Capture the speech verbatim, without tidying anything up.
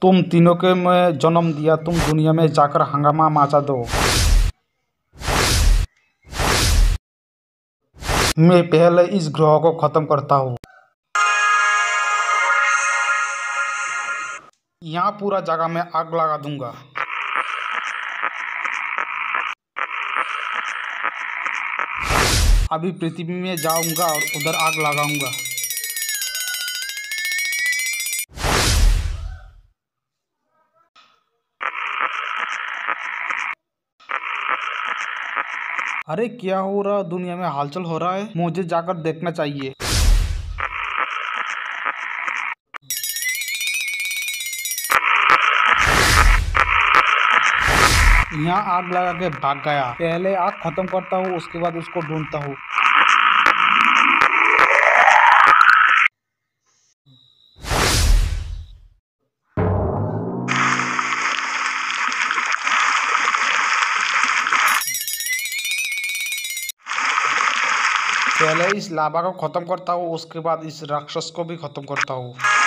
तुम तीनों के मैं जन्म दिया, तुम दुनिया में जाकर हंगामा मचा दो। मैं पहले इस ग्रह को खत्म करता हूँ। यहाँ पूरा जगह में आग लगा दूंगा। अभी पृथ्वी में जाऊंगा और उधर आग लगाऊंगा। अरे क्या हो रहा, दुनिया में हलचल हो रहा है, मुझे जाकर देखना चाहिए। यहाँ आग लगा के भाग गया। पहले आग खत्म करता हूँ, उसके बाद उसको ढूंढता हूँ। पहले इस लावा को खत्म करता हूँ, उसके बाद इस राक्षस को भी खत्म करता हूँ।